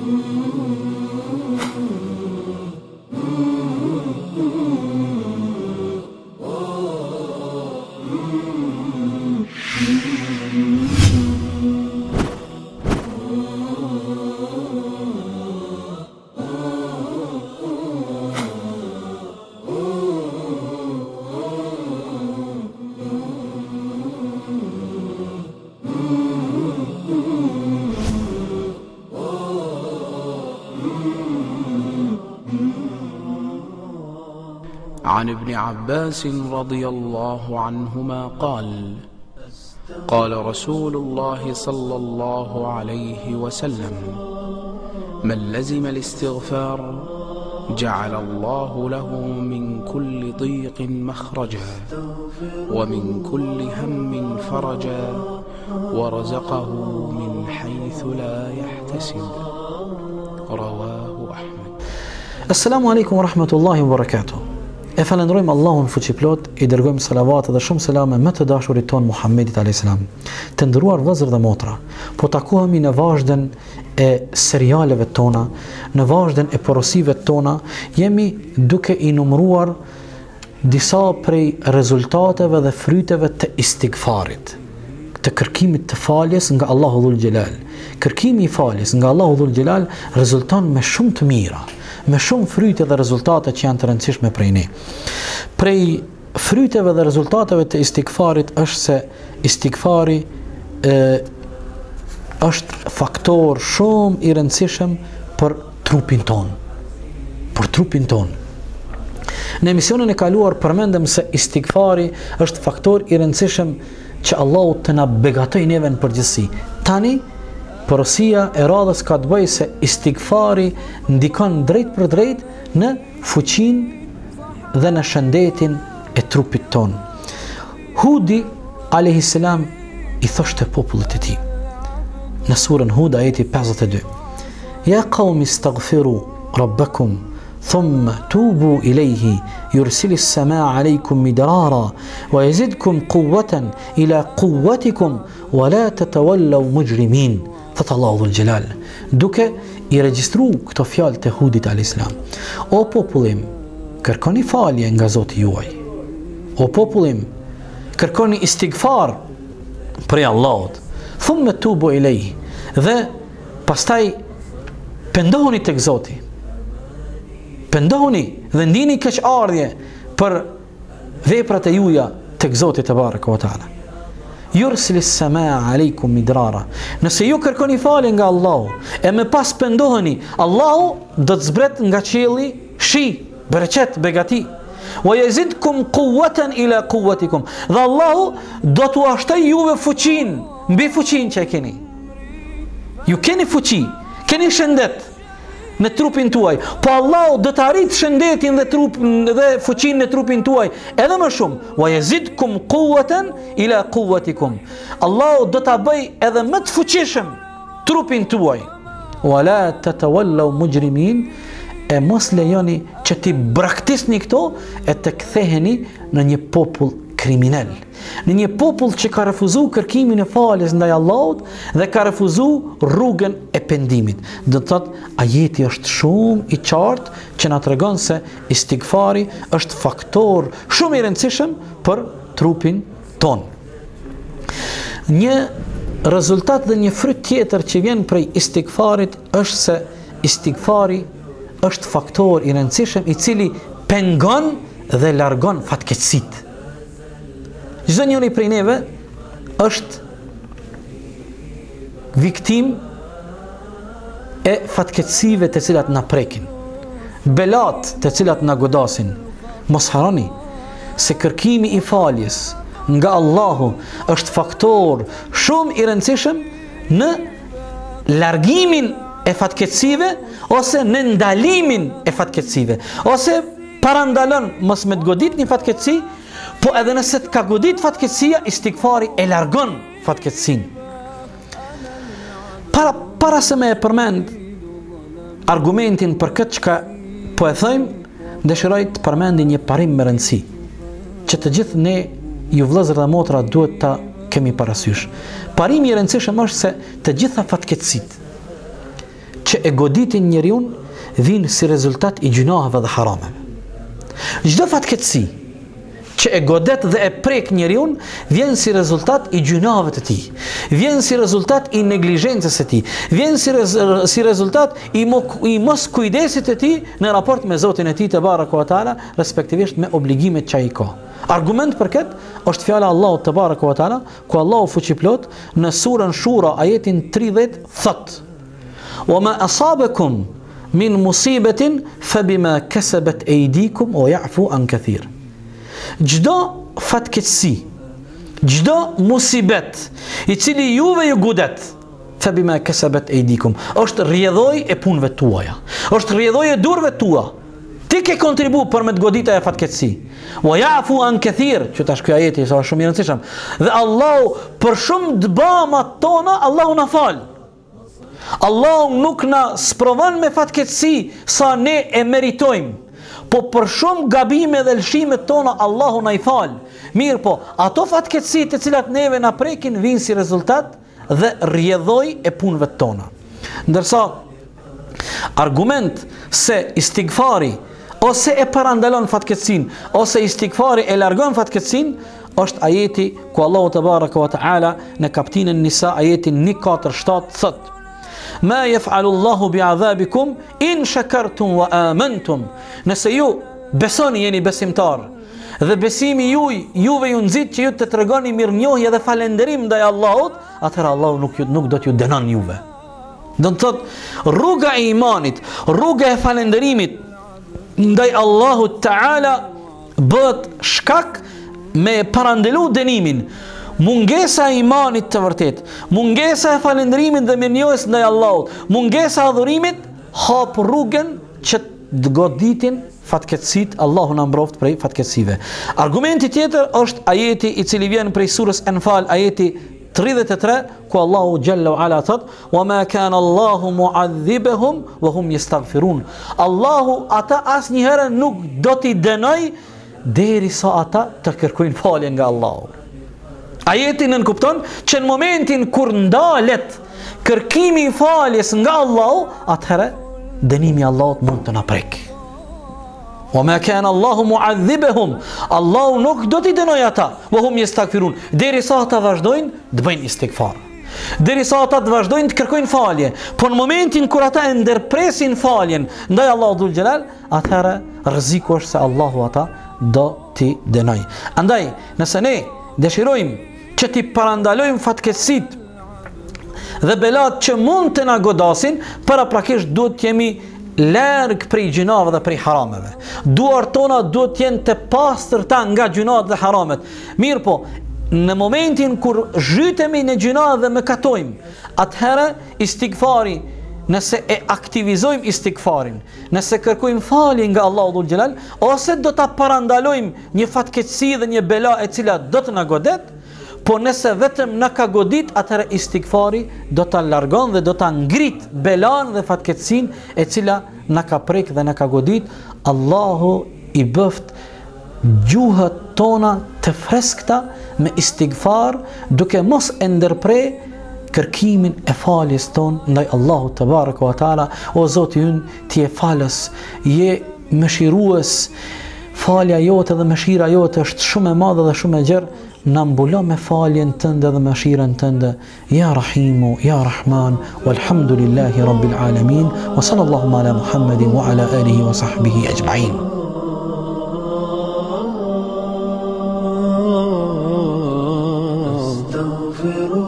عن ابن عباس رضي الله عنهما قال: قال رسول الله صلى الله عليه وسلم: من لزم الاستغفار جعل الله له من كل ضيق مخرجا ومن كل هم فرجا ورزقه من حيث لا يحتسب. رواه أحمد. Assalamu alaikum wa rahmatullahi wa barakatuh. E falenderojmë Allahun fuqiplot, I dërgojmë salavat dhe shumë selame me të dashurit ton Muhammedit a.s. Të nderuar vëllezër dhe motra, po takohemi në vazhden e serialeve tona, në vazhden e porosive tona, jemi duke I numëruar disa prej rezultateve dhe fryteve të istigfarit, të kërkimit të faljes nga Allahu Dhul Gjelal. Kërkimi I faljes nga Allahu Dhul Gjelal rezulton me shumë të mira, me shumë fryte dhe rezultate që janë të rëndësishme prej ne. Prej fryteve dhe rezultateve të istigfarit është se istigfari është faktor shumë I rëndësishëm për trupin ton. Për trupin ton. Në emisionin e kaluar përmendëm se istigfari është faktor I rëndësishëm që Allahu të na begatoj neve në përgjithësi. Tani porosia e radhës ka të bëjë se istigfari ndikon drejt për drejt në fuqinë dhe në shëndetin e trupit ton. Hudi a.s. I thoshte popullit e tij në surën Hud ajeti 52: Ja qaumi istaghfiru rabbakum thumma tubu ilayhi yursilis samaa alaykum midrara wa yazidkum quwwatan ila quwwatikum wa la tatawallaw mujrimin. Thëtë Allahu Dhul Gjelal, duke I regjistru këto fjalë të Hudit a.s. O popullim, kërkoni falje nga Zoti juaj. O popullim, kërkoni istigfar prej Allahut. Thumme tubu ilej, dhe pastaj pendohuni tek Zoti. Pendohuni dhe ndini keqardhje për veprat e juaja tek Zoti te baraka wa taala. Yursilis samaa aleikum midrara. Nëse ju kërkoni falje nga Allahu e me pas pendoheni, Allahu do të zbret nga qielli shi, bereqet, begati. Wa yazidkum quwwatan ila quwwatikum. Dhe Allahu do t'u ashtoj juve fuqin, mbi fuqin që e keni. Ju keni fuqi, keni shëndet në trupin tuaj, po Allahu do të arrit shëndetin dhe trupin dhe fuqinë në trupin tuaj edhe më shumë. Wa yazidkum quwwatan ila quwwatikum. Allahu do ta bëj edhe më të fuqishëm trupin tuaj. Wa la tatawallaw mujrimin. E mos lejoni që ti braktisni këto e të ktheheni në një popull kriminal, në një popull që ka refuzu kërkimin e faljes ndaj Allahut dhe ka refuzu rrugën e pendimit. Do të thotë, ajeti është shumë I qartë që na tregon se istigfari është faktor shumë I rëndësishëm për trupin ton. Një rezultat dhe një fryt tjetër që vjen prej istigfarit është se istigfari është faktor I rëndësishëm I cili pengon dhe largon fatkeqësitë. Çdo njëri prej neve është viktim e fatkeqësive të cilat na prekin, belat të cilat na godasin. Mos harroni se kërkimi I faljes nga Allahu është faktor shumë I rëndësishëm në largimin e fatkeqësive ose në ndalimin e fatkeqësive, ose parandalon mos me të godit një fatkeqësi, po edhe nëse të ka godit fatkeqësia, istigfari e largon fatkeqësinë. Para se me e përmend argumentin për këtë çka po e thojmë, dëshiroj të përmendi një parim me rëndësi, që të gjithë ne, ju vëllezër dhe motra, duhet ta kemi parasysh. Parimi I rëndësishëm është se të gjitha fatkeqësitë që e goditin njeriun vinë si rezultat i gjunaheve dhe harameve. Çdo fatkeqësi që e godet dhe e prek njeriun vjen si rezultat i gjunaheve të tij, vjen si rezultat i neglizhencës së tij, vjen si rezultat i mos kujdesit të tij në raport me Zotin e tij te baraka wa taala, respektivisht me obligimet që ai ka. Argument për këtë është fjala e Allahut te baraka wa taala, ku Allahu fuqiplot në surën Shura ajetin 30 thot: "Wa ma asabakum min musibatin fabima kasabat aydikum wa ya'fu an kathir." Gjdo fatkeqësi, gjdo musibet i cili juve ju godet, fabima kasabat aydikum, është rrjedhoj e punëve tuaja, është rrjedhoj e durve tua. Ti ke kontribu për me të godita e fatkeqësi. Wa ya'fu an kathir, që tash ky ajeti është shumë i rëndësishëm. Dhe Allahu për shumë dëbamat tona Allahu na fal. Allahu nuk na sprovon me fatkeqësi sa ne e meritojmë, po për shumë gabime dhe lëshimet tona Allahu na i fal. Mirë po, ato fatkeqësi të cilat neve na prekin vinë si rezultat dhe rrjedhoj e punëve tona. Ndërsa argument se istighfari ose e parandalon fatkeqësin, ose istighfari e largon fatkeqësin, është ajeti ku Allahu te baraka wa taala në kapitullin Nisa ajetin 147 thot: "Ma yaf'alu Allahu bi'adhabikum in shakartum wa amantum." Nëse ju besoni, jeni besimtar, dhe besimi juve ju nxit që ju të tregoni mirënjohje dhe falënderim ndaj Allahut, atëherë Allahu nuk do t'ju dënon juve. Do të thot, rruga e imanit, rruga e falënderimit ndaj Allahut Taala bëhet shkak me parandelu dënimin. Mungesa e imanit të vërtet, mungesa e falënderimit dhe mirënjohjes ndaj Allahut, mungesa e adhurimit hap rrugën që të goditin fatkeqësit. Allahu na mbroft prej fatkeqësive. Argumenti tjetër është ajeti i cili vjen prej surës Anfal, ajeti 33, ku Allahu Jalla wa Ala thot: "Wa ma kana Allahu mu'adhibahum wa hum yastaghfirun." Allahu ata asnjëherë nuk do t'i dënoj derisa ata të kërkojnë falje nga Allahu. Ajeti nënkupton që në momentin kur ndalet kërkimi i faljes nga Allahu, atëherë dënimi i Allahut mund të na prek. Wa ma kana Allahu mu'adhibahum, Allahu nuk do t'i dënoj ata, wa hum yastaghfirun, derisa ata vazhdojnë të bëjnë istighfar, derisa ata të vazhdojnë të kërkojnë falje. Po në momentin kur ata e ndërpresin faljen ndaj Allahut dhul xhelal, atëherë rreziku është se Allahu ata do t'i dënoj. Andaj, nëse ne dëshirojmë që t'i parandalojmë fatkeqësitë dhe belat që mund të na godasin, paraprakisht duhet të jemi larg prej gjunave dhe prej harameve. Duart tona duhet të jenë të pastërta nga gjunat dhe haramet. Mirë po, në momentin kur zhytemi në gjuna dhe mëkatojmë, atëherë istighfari, nëse e aktivizojmë istighfarin, nëse kërkojmë falje nga Allahu dhul xhelal, ose do ta parandalojmë një fatkeqësi dhe një bela e cila do të na godet, po nëse vetëm na ka godit, atëherë istighfari do ta largon dhe do ta ngrit belan dhe fatkeqësinë e cila na ka prek dhe na ka godit. Allahu i bëft gjuhët tona të freskta me istighfar, duke mos e ndërprer kërkimin e faljes ton ndaj Allahut te baraka wa taala. O Zoti ynë, ti je falës, je mëshirues. Falja jote dhe mëshira jote është shumë e madhe dhe shumë e gjerë. Na mbulo me faljen tënde dhe mëshirën tënde. Ya Rahimu, Ya Rahman, walhamdulillahi rabbil alamin, wa sallallahu ala Muhammadin wa ala alihi wa sahbihi ajma'in.